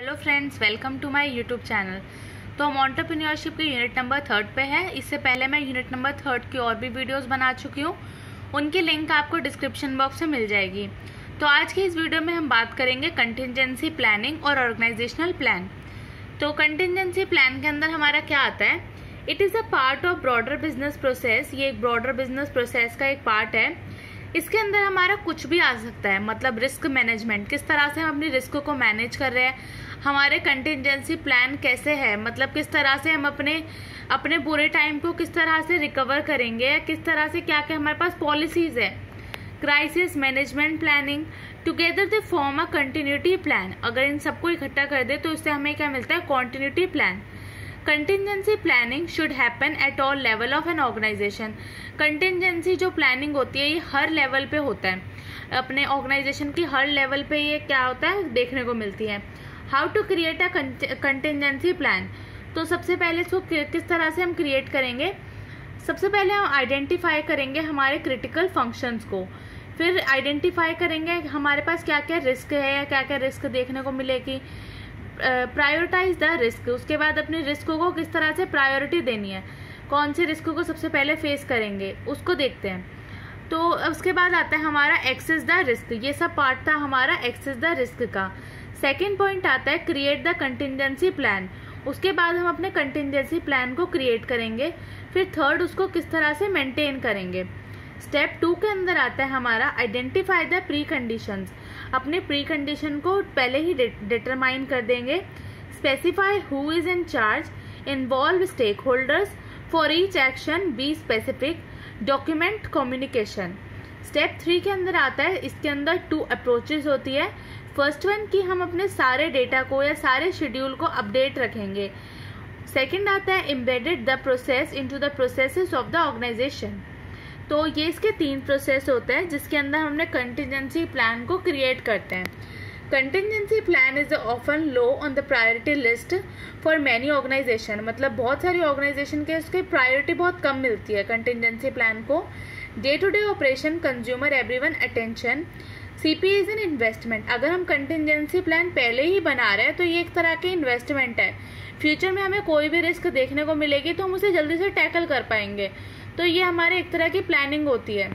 Hello friends, welcome to my YouTube channel. तो हम entrepreneurship के यूनिट नंबर 3 पे है। इससे पहले मैं यूनिट नंबर 3 की और भी वीडियोस बना चुकी हूँ, उनकी लिंक आपको डिस्क्रिप्शन बॉक्स में मिल जाएगी। तो आज की इस वीडियो में हम बात करेंगे कंटिजेंसी प्लानिंग और ऑर्गेनाइजेशनल प्लान। तो कंटिजेंसी प्लान के अंदर हमारा क्या आता है? It is a part of broader business process. ये एक ब्रॉडर बिजनेस प्रोसेस का एक पार्ट है। इसके अंदर हमारा कुछ भी आ सकता है, मतलब रिस्क मैनेजमेंट, किस तरह से हम अपनी रिस्क को मैनेज कर रहे हैं, हमारे कंटिजेंसी प्लान कैसे है, मतलब किस तरह से हम अपने बुरे टाइम को किस तरह से रिकवर करेंगे, या किस तरह से क्या क्या हमारे पास पॉलिसीज है। Crisis management planning together they form a continuity plan. अगर इन सबको इकट्ठा कर दे तो इससे हमें क्या मिलता है? Continuity plan. Contingency planning should happen at all level of an organisation. Contingency जो प्लानिंग होती है ये हर लेवल पे होता है, अपने ऑर्गेनाइजेशन की हर लेवल पे ये क्या होता है देखने को मिलती है। How to create a contingency plan. तो सबसे पहले इसको किस तरह से हम क्रिएट करेंगे? सबसे पहले हम आइडेंटिफाई करेंगे हमारे क्रिटिकल फंक्शंस को, फिर आइडेंटिफाई करेंगे हमारे पास क्या क्या रिस्क है या क्या क्या रिस्क देखने को मिलेगी। प्रायोरिटाइज द रिस्क, उसके बाद अपने रिस्कों को किस तरह से प्रायोरिटी देनी है, कौन से रिस्क को सबसे पहले फेस करेंगे उसको देखते हैं। तो उसके बाद आता है हमारा एक्सेस द रिस्क। ये सब पार्ट था हमारा एक्सेस द रिस्क का। सेकेंड पॉइंट आता है क्रिएट द कंटिजेंसी प्लान। उसके बाद हम अपने कंटिजेंसी प्लान को क्रिएट करेंगे। फिर थर्ड, उसको किस तरह से मेंटेन करेंगे। स्टेप 2 के अंदर आता है हमारा आइडेंटिफाई द प्री कंडीशंस। अपने प्री कंडीशन को पहले ही डिटरमाइन कर देंगे। Specify who is in charge, involve stake holders for each action, be specific, document communication. Step 3 के अंदर आता है, इसके अंदर 2 अप्रोचेज होती है। फर्स्ट वन कि हम अपने सारे डेटा को या सारे शेड्यूल को अपडेट रखेंगे। सेकेंड आता है embedded the process into the processes of the organisation. तो ये इसके 3 प्रोसेस होते हैं जिसके अंदर हमने कंटिजेंसी प्लान को क्रिएट करते हैं। Contingency plan is often low on the priority list for many organisation. मतलब बहुत सारी ऑर्गेनाइजेशन के इसकी प्रायोरिटी बहुत कम मिलती है कंटिजेंसी प्लान को। Day to day operation consumer everyone attention. CP is an investment. अगर हम कंटिजेंसी प्लान पहले ही बना रहे हैं तो ये एक तरह की इन्वेस्टमेंट है। फ्यूचर में हमें कोई भी रिस्क देखने को मिलेगी तो हम उसे जल्दी से टैकल कर पाएंगे। तो ये हमारे एक तरह की प्लानिंग होती है,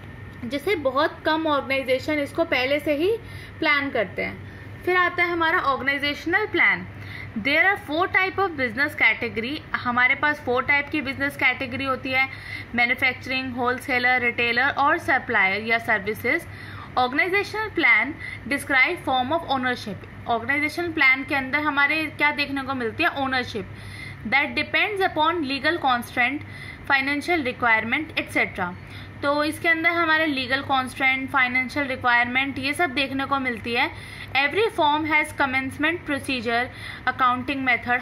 जिसे बहुत कम ऑर्गेनाइजेशन इसको पहले से ही प्लान करते हैं। फिर आता है हमारा organisational plan. There are 4 type of business category. हमारे पास 4 टाइप की बिजनेस कैटेगरी होती है, मैन्युफैक्चरिंग, होलसेलर, रिटेलर और सप्लायर या services. Organisational plan describe form of ownership. Organisational plan के अंदर हमारे क्या देखने को मिलती है? Ownership that depends upon legal constraint, financial requirement etcetera. तो इसके अंदर हमारे लीगल कॉन्स्ट्रेंट, फाइनेंशियल रिक्वायरमेंट ये सब देखने को मिलती है। Every form has commencement procedure, accounting method.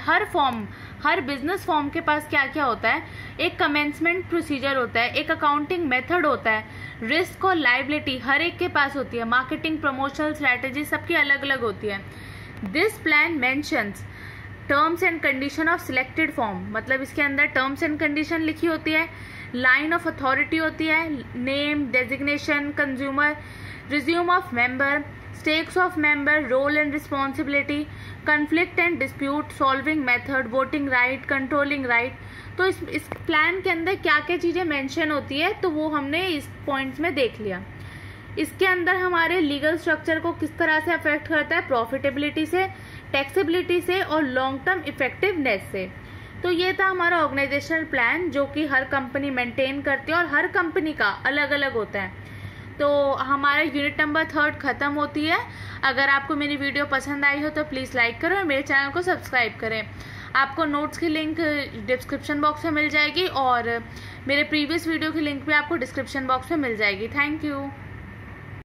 हर बिजनेस फॉर्म के पास क्या क्या होता है? एक कमेंसमेंट प्रोसीजर होता है, एक अकाउंटिंग मेथड होता है, रिस्क और लाइबिलिटी हर एक के पास होती है, मार्केटिंग, प्रमोशनल स्ट्रैटेजी सबकी अलग अलग होती है। This plan mentions terms and condition of selected form. मतलब इसके अंदर टर्म्स एंड कंडीशन लिखी होती है, लाइन ऑफ अथॉरिटी होती है, name, designation, consumer, resume of member, stakes of member, role and responsibility, conflict and dispute solving method, voting right, controlling right. तो इस प्लान के अंदर क्या क्या चीज़ें मेंशन होती है तो वो हमने इस पॉइंट्स में देख लिया। इसके अंदर हमारे लीगल स्ट्रक्चर को किस तरह से अफेक्ट करता है? प्रॉफिटेबिलिटी से, टैक्सेबिलिटी से और लॉन्ग टर्म इफेक्टिवनेस से। तो ये था हमारा ऑर्गेनाइजेशनल प्लान जो कि हर कंपनी मेंटेन करती है और हर कंपनी का अलग अलग होता है। तो हमारा यूनिट नंबर 3 खत्म होती है। अगर आपको मेरी वीडियो पसंद आई हो तो प्लीज़ लाइक करो और मेरे चैनल को सब्सक्राइब करें। आपको नोट्स की लिंक डिस्क्रिप्शन बॉक्स में मिल जाएगी और मेरे प्रीवियस वीडियो की लिंक भी आपको डिस्क्रिप्शन बॉक्स में मिल जाएगी। Thank you.